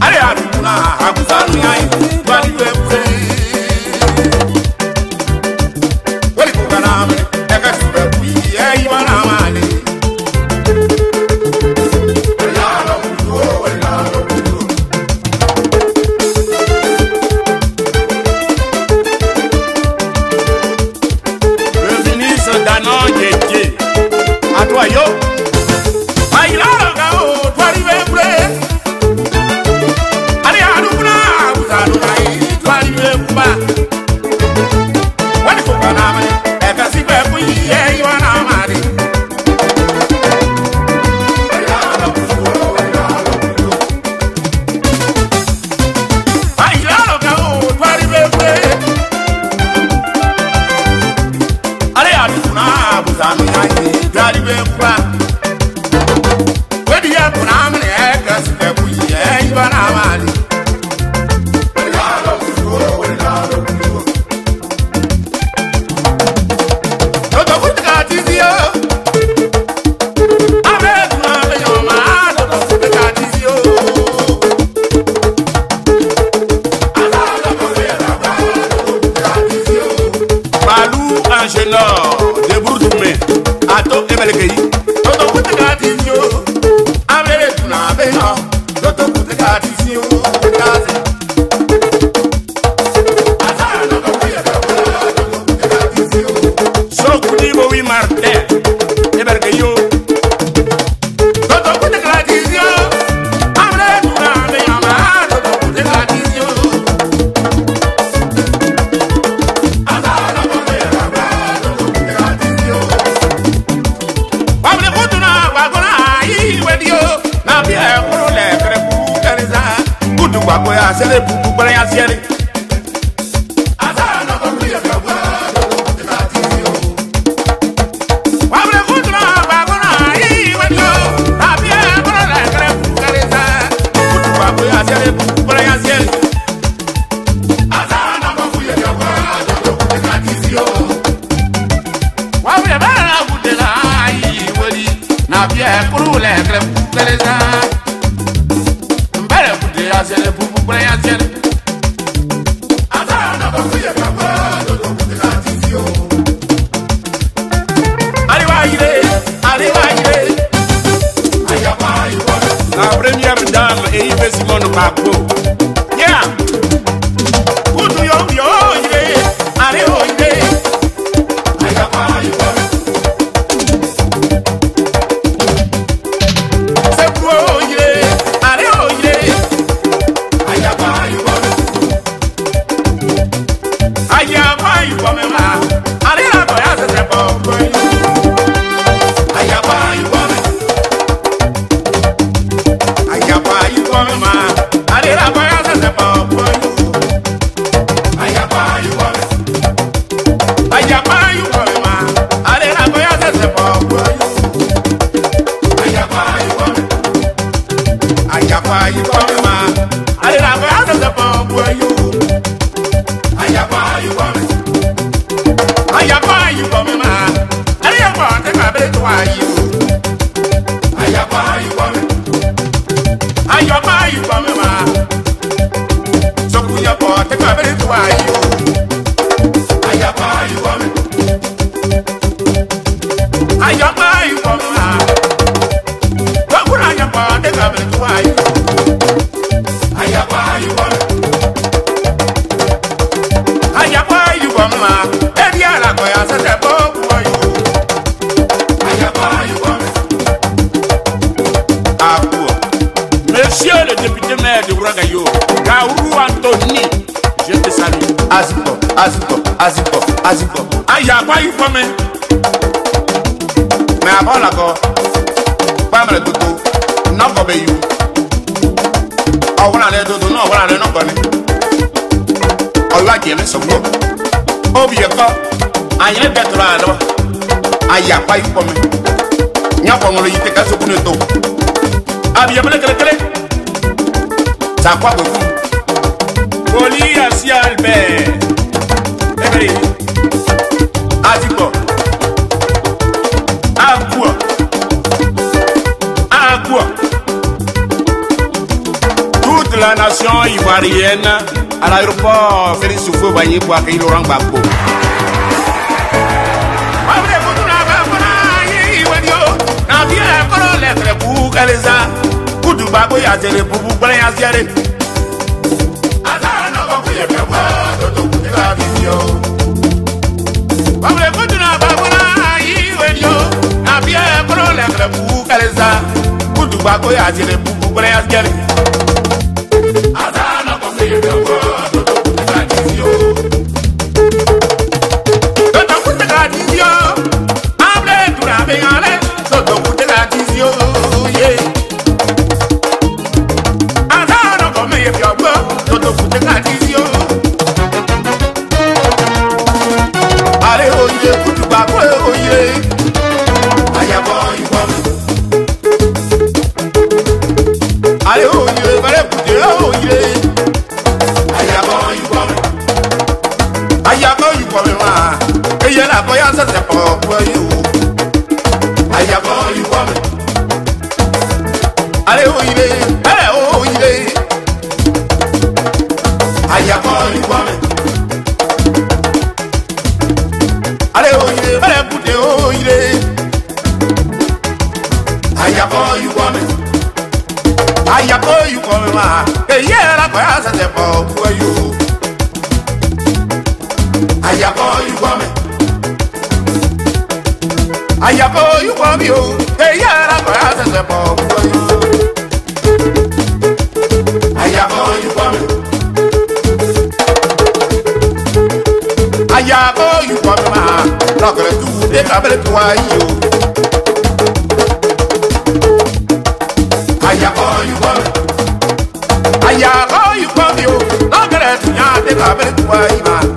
Allez, à Duna, à Bouzania, va lui faire. Voilà, pour Ganam, et qu'à se faire, oui, et il va l'amaler. Le ministre d'Anon Yétié, à toi, yo. Aziko. Aya, why you coming? Me abola go. Pamela tutu. No go be you. I wanna let you know what I know about it. I like you, so go. Obi yako. Aya better alo. Aya, why you coming? Nyako ngolo yite kaso kuneto. Abi yabele kele. Takwa go. Oli asi Albert. Aziko. Agua. Toute la nation ivoirienne à l'aéroport Félix Houphouët-Boigny pour accueillir Laurent Gbagbo. Aya, oh, you come, you, not gonna